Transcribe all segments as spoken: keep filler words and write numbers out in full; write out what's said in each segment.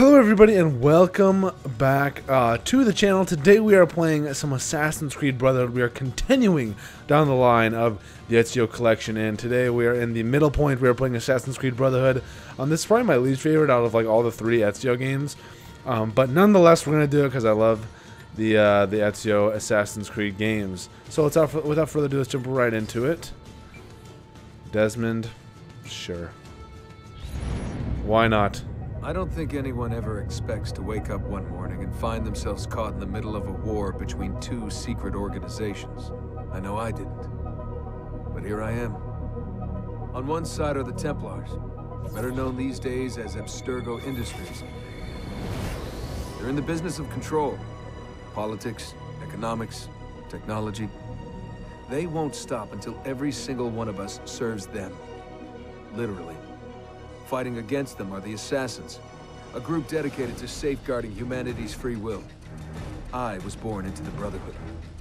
Hello everybody and welcome back uh, to the channel. Today we are playing some Assassin's Creed Brotherhood. We are continuing down the line of the Ezio collection, and today we are in the middle point. We are playing Assassin's Creed Brotherhood. Um, this is probably my least favorite out of like all the three Ezio games, um, but nonetheless we're going to do it because I love the uh, the Ezio Assassin's Creed games. So without, without further ado, let's jump right into it. Desmond, sure. Why not? I don't think anyone ever expects to wake up one morning and find themselves caught in the middle of a war between two secret organizations. I know I didn't. But here I am. On one side are the Templars, better known these days as Abstergo Industries. They're in the business of control. Politics, economics, technology. They won't stop until every single one of us serves them. Literally. Fighting against them are the Assassins, a group dedicated to safeguarding humanity's free will. I was born into the Brotherhood.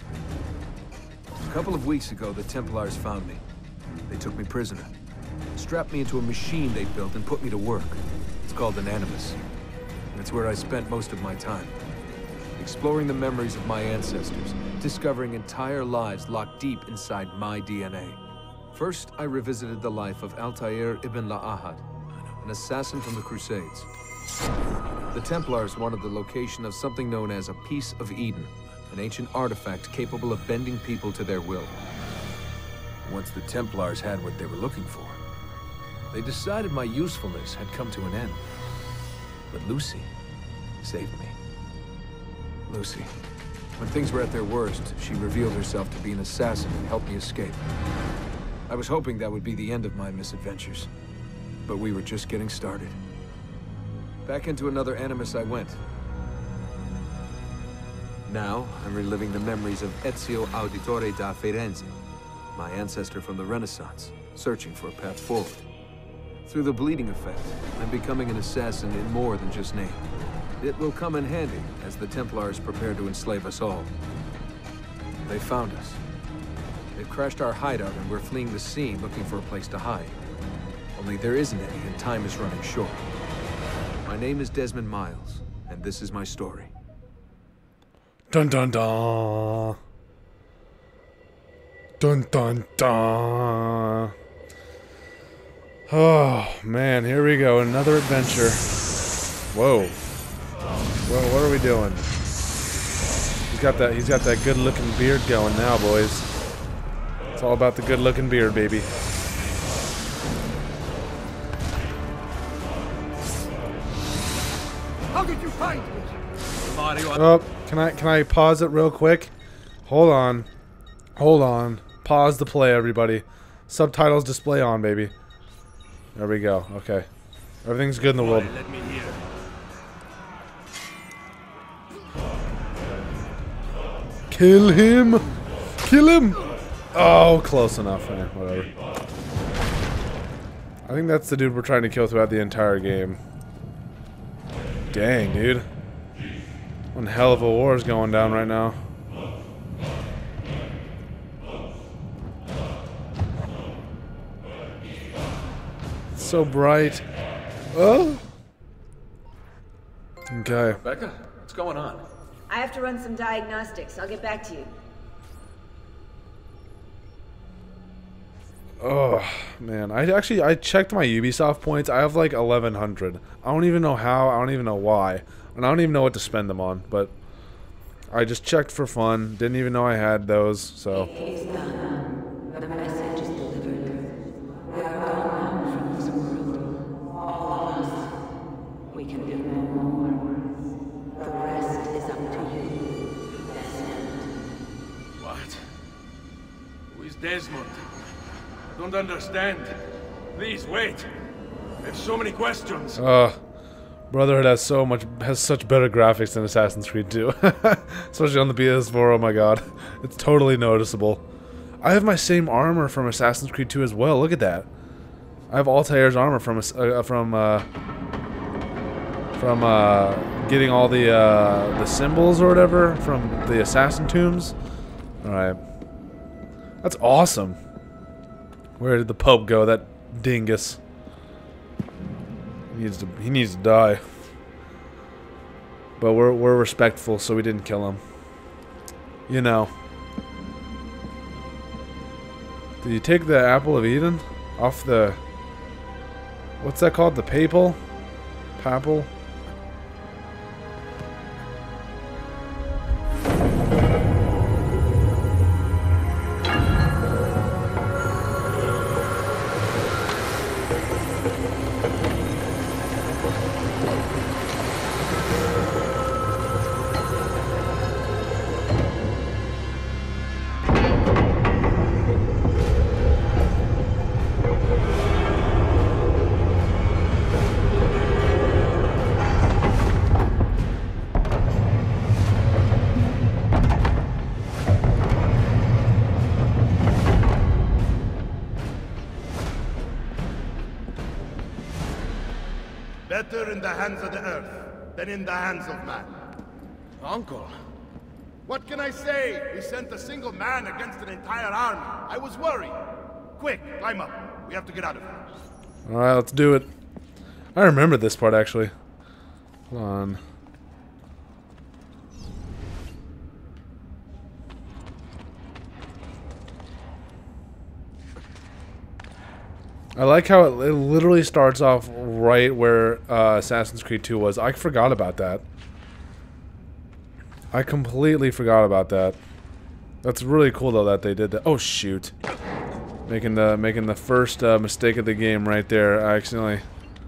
A couple of weeks ago, the Templars found me. They took me prisoner, strapped me into a machine they built and put me to work. It's called an Animus, and it's where I spent most of my time. Exploring the memories of my ancestors, discovering entire lives locked deep inside my D N A. First, I revisited the life of Altair ibn La'ahad, an assassin from the Crusades. The Templars wanted the location of something known as a Piece of Eden, an ancient artifact capable of bending people to their will. Once the Templars had what they were looking for, they decided my usefulness had come to an end. But Lucy saved me. Lucy. When things were at their worst, she revealed herself to be an assassin and helped me escape. I was hoping that would be the end of my misadventures. But we were just getting started. Back into another Animus I went. Now, I'm reliving the memories of Ezio Auditore da Firenze, my ancestor from the Renaissance, searching for a path forward. Through the bleeding effect, I'm becoming an assassin in more than just name. It will come in handy as the Templars prepare to enslave us all. They found us. They've crashed our hideout and we're fleeing the scene looking for a place to hide. Only there isn't any, and time is running short. My name is Desmond Miles, and this is my story. Dun dun dun. Dun dun dun. Oh man, here we go, another adventure. Whoa. Well, what are we doing? He's got that. He's got that good-looking beard going now, boys. It's all about the good-looking beard, baby. How did you find me? Oh, can I can I pause it real quick? Hold on. Hold on. Pause the play, everybody. Subtitles display on, baby. There we go. Okay. Everything's good in the world. Let me hear. Kill him! Kill him! Oh, close enough. Eh, whatever. I think that's the dude we're trying to kill throughout the entire game. Dang, dude. One hell of a war is going down right now. It's so bright. Oh! Okay. Rebecca, what's going on? I have to run some diagnostics. I'll get back to you. Oh man, I actually I checked my Ubisoft points. I have like eleven hundred. I don't even know how. I don't even know why, and I don't even know what to spend them on. But I just checked for fun. Didn't even know I had those. So. It is done. The message is delivered. We are gone now from this world. All of us. We can do no more. The rest is up to you, Desmond. What? Who is Desmond? I don't understand. Please wait. I have so many questions. Uh, Brotherhood has so much has such better graphics than Assassin's Creed two, especially on the P S four. Oh my god, it's totally noticeable. I have my same armor from Assassin's Creed two as well. Look at that. I have Altair's armor from uh, from uh, from uh, getting all the uh, the symbols or whatever from the assassin tombs. All right, that's awesome. Where did the Pope go? That dingus. He needs to. He needs to die. But we're, we're respectful, so we didn't kill him. You know. Did you take the apple of Eden? Off the... What's that called? The papal? Papal? Better in the hands of the earth than in the hands of man. Uncle. What can I say? We sent a single man against an entire army. I was worried. Quick, climb up. We have to get out of here. Alright, let's do it. I remember this part, actually. Hold on. I like how it, it literally starts off right where uh, Assassin's Creed two was. I forgot about that. I completely forgot about that. That's really cool though that they did that. Oh shoot! Making the making the first uh, mistake of the game right there. I accidentally.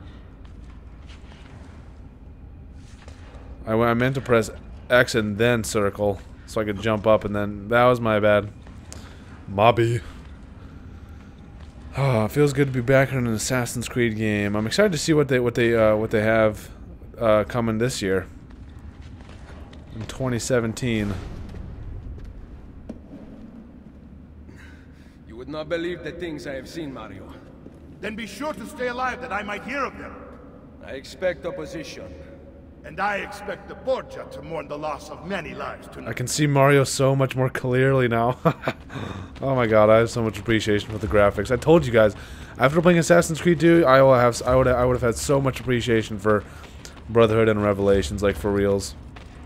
I, I meant to press X and then circle so I could jump up, and then that was my bad. Mobby. Oh, it feels good to be back in an Assassin's Creed game. I'm excited to see what they what they uh, what they have uh, coming this year in twenty seventeen. You would not believe the things I have seen, Mario. Then be sure to stay alive that I might hear of them. I expect opposition. And I expect the Borgia to mourn the loss of many lives tonight. I can see Mario so much more clearly now. Oh my god, I have so much appreciation for the graphics. I told you guys, after playing Assassin's Creed two, I will have I would I would have had so much appreciation for Brotherhood and Revelations, like for reals.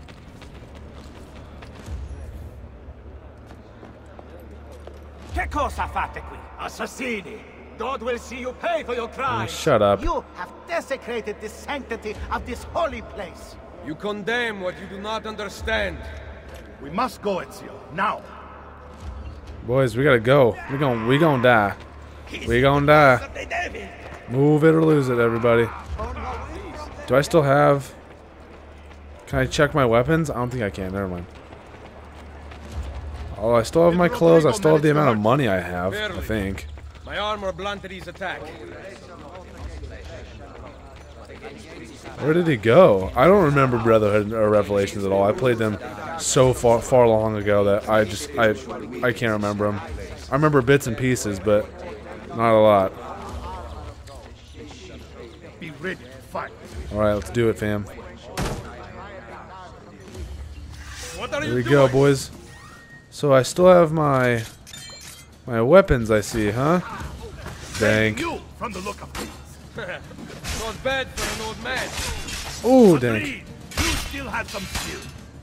Che cosa fate qui? Assassini! God will see you pay for your crimes! Shut up. You have desecrated the sanctity of this holy place! You condemn what you do not understand. We must go, Ezio. Now! Boys, we gotta go. We gon' we gon' die. We gon' die. Move it or lose it, everybody. Do I still have... Can I check my weapons? I don't think I can. Never mind. Oh, I still have my clothes. I still have the amount of money I have, I think. My armor blunted his attack. Where did he go? I don't remember Brotherhood or Revelations at all. I played them so far far long ago that I just I I can't remember them. I remember bits and pieces, but not a lot. Be ready to fight. All right, let's do it, fam. What are Here you we doing? go, boys. So I still have my my weapons, I see, huh? Dang. You, from the look of things. Not bad for an old man. Ooh, dang. Agreed. You still have some skill.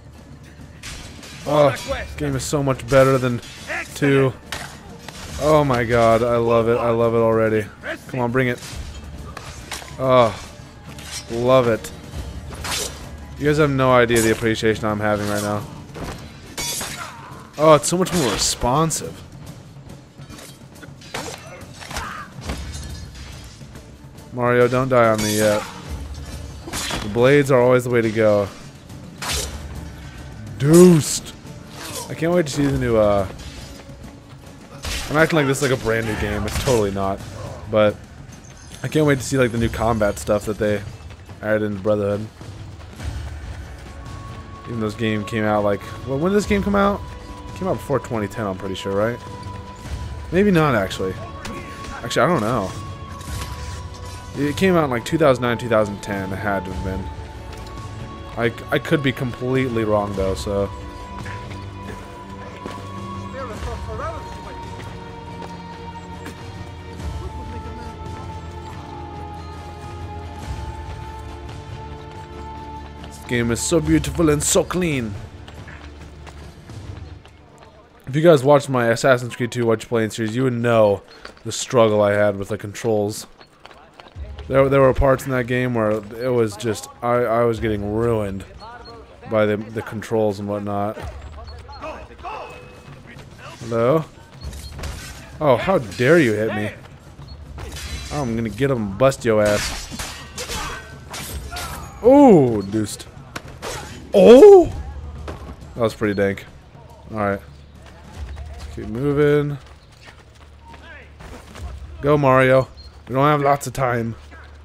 Oh, game is so much better than two. Oh my god, I love it. I love it already. Come on, bring it. Oh, love it. You guys have no idea the appreciation I'm having right now. Oh, it's so much more responsive. Mario, don't die on me yet. The blades are always the way to go. Deuced. I can't wait to see the new, uh... I'm acting like this is like a brand new game. It's totally not. But I can't wait to see like the new combat stuff that they added in Brotherhood. Even though this game came out like... Well, when did this game come out? It came out before twenty ten, I'm pretty sure, right? Maybe not, actually. Actually, I don't know. It came out in like two thousand nine, two thousand ten. It had to have been. I, I could be completely wrong, though, so... Game is so beautiful and so clean. If you guys watched my Assassin's Creed two Whatcha Playin series, you would know the struggle I had with the controls. There, there were parts in that game where it was just I, I was getting ruined by the the controls and whatnot. Hello? Oh, how dare you hit me? Oh, I'm gonna get him and bust your ass. Oh, deuced. Oh! That was pretty dank. Alright. Let's keep moving. Go, Mario. We don't have lots of time.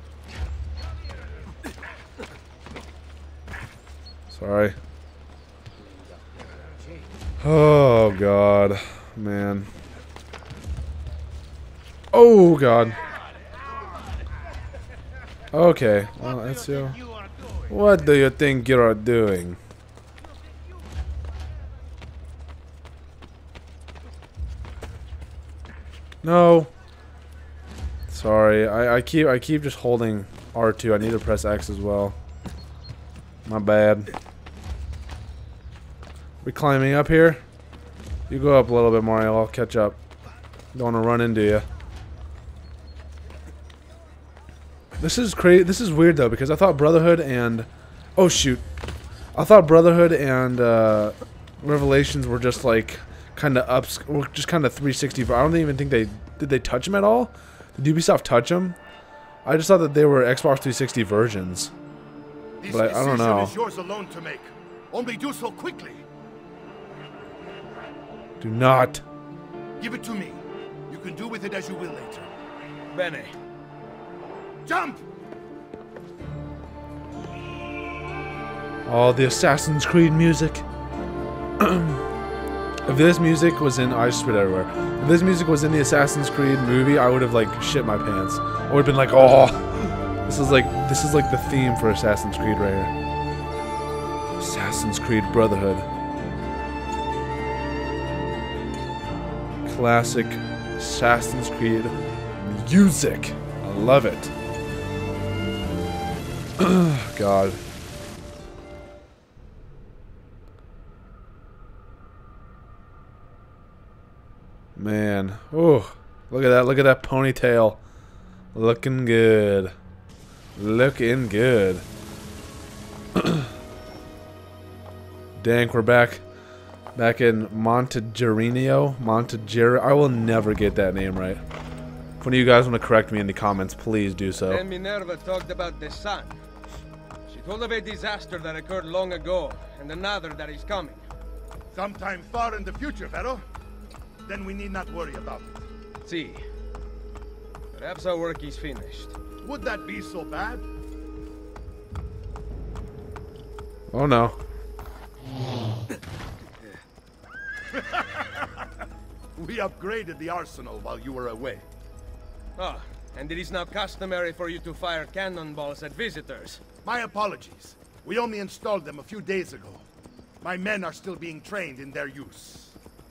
Sorry. Oh, God. Man. Oh, God. Okay. Well, Ezio. What do you think you are doing? No. Sorry. I, I keep I keep just holding R two. I need to press X as well. My bad. We climbing up here? You go up a little bit, Mario. I'll catch up. Don't want to run into you. This is crazy. This is weird though, because I thought Brotherhood and oh shoot, I thought Brotherhood and uh, Revelations were just like kind of ups, were just kind of three sixty. But I don't even think they did. They touch them at all? Did Ubisoft touch them? I just thought that they were Xbox three sixty versions. This But I, I don't know. is yours alone to make. Only do so quickly. Do not. Give it to me. You can do with it as you will later. Bene. Jump! Oh, the Assassin's Creed music. If this music was in, I spit everywhere. If this music was in the Assassin's Creed movie, I would have like shit my pants. I would have been like, oh, this is like this is like the theme for Assassin's Creed right here. Assassin's Creed Brotherhood. Classic Assassin's Creed music. I love it. God. Man. Oh, look at that. Look at that ponytail. Looking good. Looking good. Dang, we're back. Back in Monteriggioni. Monteriggioni. I will never get that name right. If one of you guys want to correct me in the comments, please do so. Then Minerva talked about the sun. She told of a disaster that occurred long ago, and another that is coming. Sometime far in the future, Vero. Then we need not worry about it. See. Perhaps our work is finished. Would that be so bad? Oh no. We upgraded the arsenal while you were away. Ah, and it is now customary for you to fire cannonballs at visitors. My apologies. We only installed them a few days ago. My men are still being trained in their use.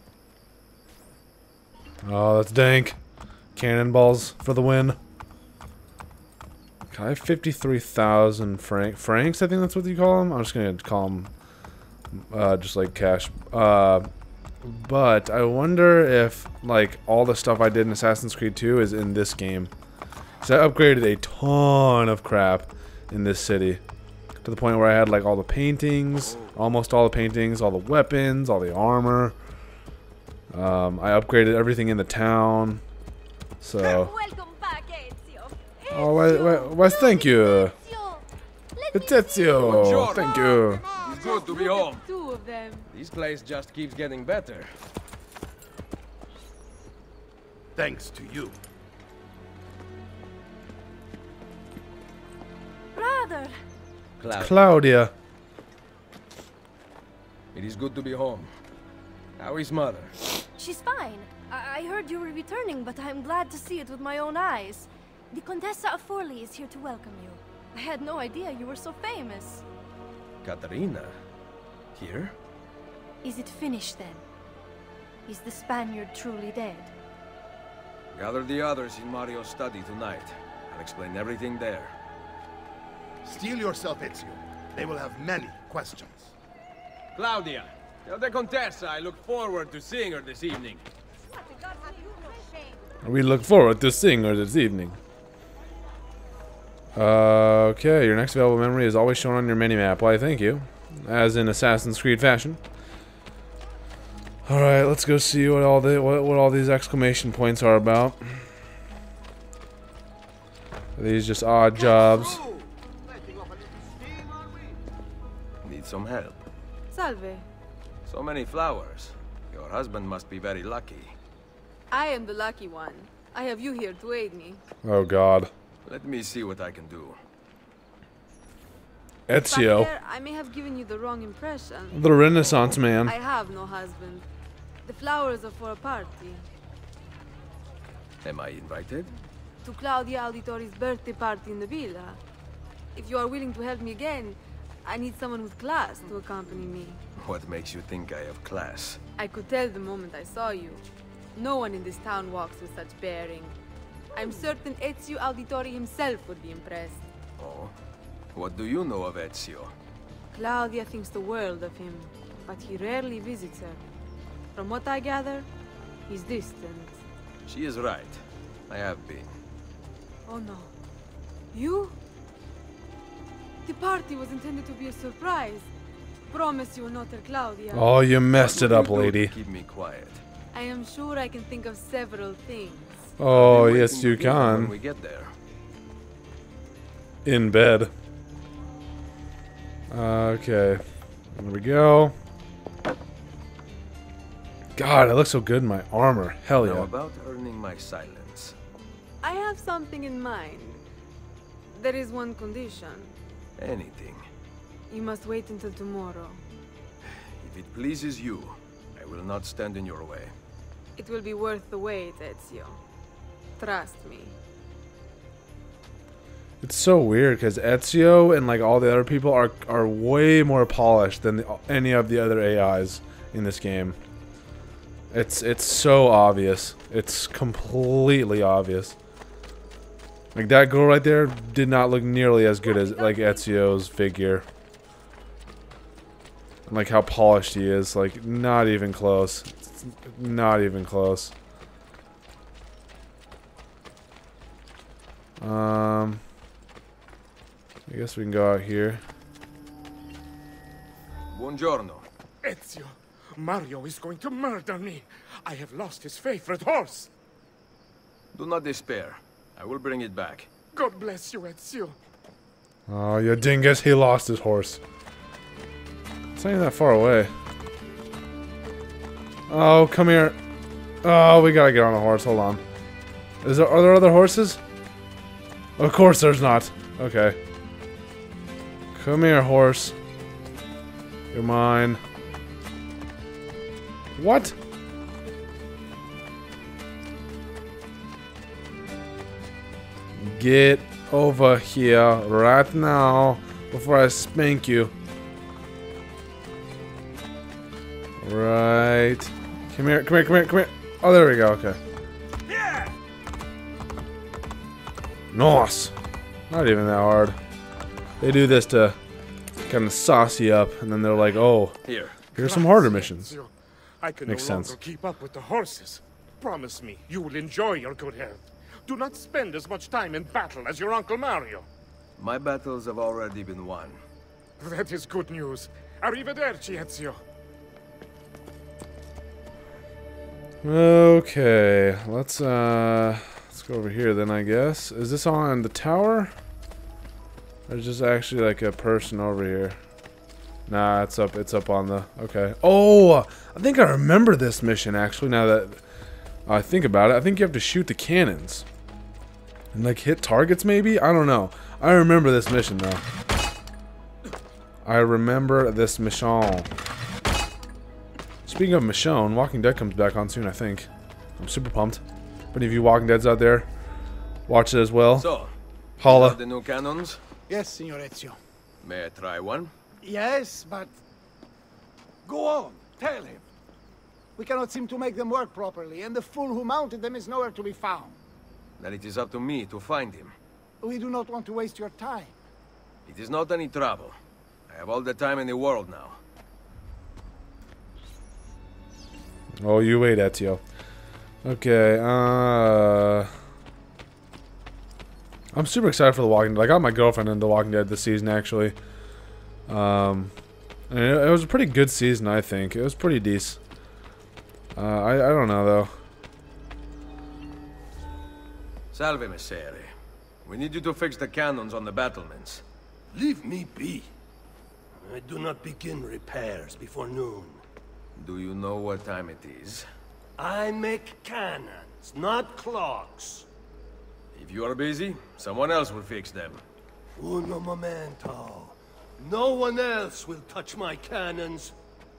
Oh, that's dank. Cannonballs for the win. Can I have fifty-three thousand franc francs? I think that's what you call them. I'm just gonna call them uh, just like cash. Uh, but I wonder if like all the stuff I did in Assassin's Creed two is in this game. So I upgraded a ton of crap in this city to the point where I had like all the paintings, almost all the paintings, all the weapons, all the armor. Um, I upgraded everything in the town. So. Welcome back, Ezio. Oh, why, why, why, thank you. It's Ezio. Thank you. It's good to be home. Two of them. This place just keeps getting better. Thanks to you. Brother. Cloud. Claudia. It is good to be home. How is mother? She's fine. I, I heard you were returning, but I'm glad to see it with my own eyes. The Contessa of Forli is here to welcome you. I had no idea you were so famous. Katarina? Here? Is it finished then? Is the Spaniard truly dead? Gather the others in Mario's study tonight. I'll explain everything there. Steel yourself, Ezio. They will have many questions. Claudia, tell the Contessa I look forward to seeing her this evening. We look forward to seeing her this evening. Uh, okay, your next available memory is always shown on your minimap. Why, thank you. As in Assassin's Creed fashion. Alright, let's go see what all the what, what all these exclamation points are about. Are these just odd jobs? Need some help. Salve. So many flowers. Your husband must be very lucky. I am the lucky one. I have you here to aid me. Oh god. Let me see what I can do. Ezio. Here, I may have given you the wrong impression. The Renaissance man. I have no husband. The flowers are for a party. Am I invited? To Claudia Auditore's birthday party in the villa. If you are willing to help me again, I need someone with class to accompany me. What makes you think I have class? I could tell the moment I saw you. No one in this town walks with such bearing. I'm certain Ezio Auditore himself would be impressed. Oh? What do you know of Ezio? Claudia thinks the world of him, but he rarely visits her. From what I gather, he's distant. She is right. I have been. Oh no. You? The party was intended to be a surprise. Promise you will not tell Claudia. Oh, you messed it up, lady. Keep me quiet. I am sure I can think of several things. Oh, yes, you When can. we get there. In bed. Okay. There we go. God, I look so good in my armor. Hell Now yeah. about earning my silence. I have something in mind. There is one condition. Anything. You must wait until tomorrow. If it pleases you, I will not stand in your way. It will be worth the wait, Ezio. Trust me. It's so weird because Ezio and like all the other people are are way more polished than the, any of the other A Is in this game. It's it's so obvious. It's completely obvious. Like that girl right there did not look nearly as good as like Ezio's figure. And, like how polished he is, like not even close. It's not even close. Um, I guess we can go out here. Buongiorno. Ezio, Mario is going to murder me. I have lost his favorite horse. Do not despair. I will bring it back. God bless you, Ezio. Oh, you dingus, he lost his horse. It's not even that far away. Oh, come here. Oh, we gotta get on a horse. Hold on. Is there, are there other horses? Of course there's not. Okay. Come here, horse. You're mine. What? Get over here right now before I spank you. Right. Come here, come here, come here, come here. Oh, there we go, okay. Nice. Not even that hard. They do this to kind of sauce you up, and then they're like, oh, here. Here's some harder missions. Ezio. I can Makes no sense. longer keep up with the horses. Promise me you will enjoy your good health. Do not spend as much time in battle as your Uncle Mario. My battles have already been won. That is good news. Arrivederci, Ezio. Okay, let's uh let's go over here then, I guess. Is this on the tower? There's just actually like a person over here. Nah, it's up it's up on the okay. Oh, I think I remember this mission actually now that I think about it. I think you have to shoot the cannons. And like hit targets maybe? I don't know. I remember this mission though. I remember this mission. Speaking of Michonne, Walking Dead comes back on soon, I think. I'm super pumped. If any of you Walking Deads out there, watch it as well. So, Holla. the new cannons? Yes, Signor Ezio. May I try one? Yes, but... Go on, tell him. We cannot seem to make them work properly, and the fool who mounted them is nowhere to be found. Then it is up to me to find him. We do not want to waste your time. It is not any trouble. have all the time in the world now. Oh, you wait, Ezio. Okay, uh... I'm super excited for The Walking Dead. I got my girlfriend into The Walking Dead this season, actually. Um, and it, it was a pretty good season, I think. It was pretty decent. Uh, I, I don't know, though. Salve, Messere. We need you to fix the cannons on the battlements. Leave me be. I do not begin repairs before noon. Do you know what time it is? I make cannons, not clocks. If you are busy, someone else will fix them. Uno momento. No one else will touch my cannons.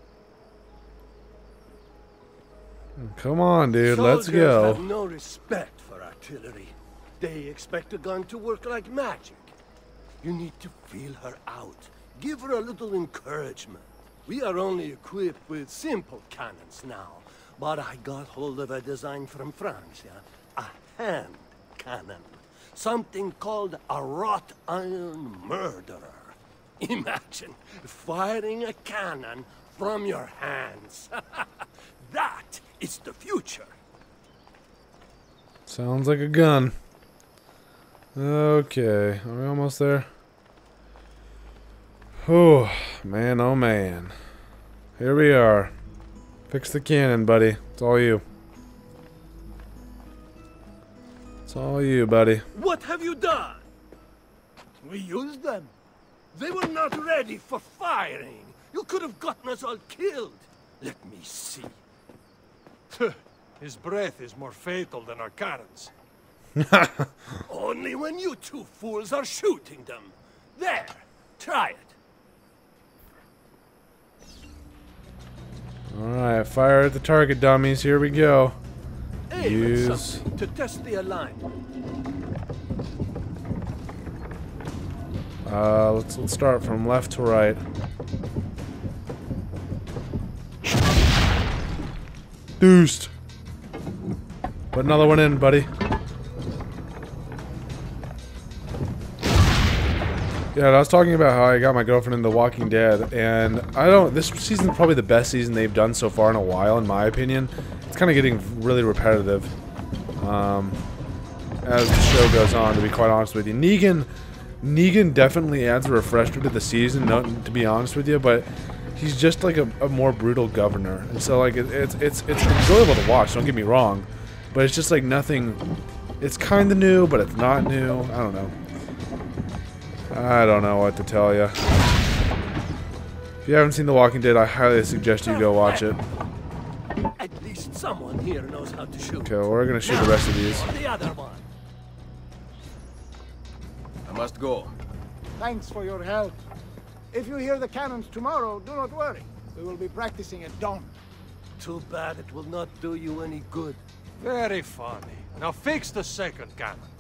Come on, dude. Soldiers Let's go. have no respect for artillery. They expect a gun to work like magic. You need to feel her out. Give her a little encouragement. We are only equipped with simple cannons now, but I got hold of a design from France, yeah? A hand cannon. Something called a wrought iron murderer. Imagine firing a cannon from your hands. That is the future. Sounds like a gun. Okay, are we almost there? Oh, man, oh man. Here we are. Fix the cannon, buddy. It's all you. It's all you, buddy. What have you done? We used them. They were not ready for firing. You could have gotten us all killed. Let me see. His breath is more fatal than our cannons. Only when you two fools are shooting them. There, try it. Alright, fire at the target, dummies. Here we go. Aim at Use. something to test the alignment. Uh, let's, let's start from left to right. Deuced. Put another one in, buddy. Yeah, I was talking about how I got my girlfriend into The Walking Dead, and I don't. This season's probably the best season they've done so far in a while, in my opinion. It's kind of getting really repetitive um, as the show goes on. To be quite honest with you, Negan, Negan definitely adds a refresher to the season. No, to be honest with you, but he's just like a, a more brutal governor, and so like it, it's it's it's enjoyable to watch. Don't get me wrong, but it's just like nothing. It's kind of new, but it's not new. I don't know. I don't know what to tell you. If you haven't seen The Walking Dead, I highly suggest you go watch it. At least someone here knows how to shoot. Okay, well, we're gonna shoot the rest of these. The other one. I must go. Thanks for your help. If you hear the cannons tomorrow, do not worry. We will be practicing at dawn. Too bad it will not do you any good. Very funny. Now fix the second cannon.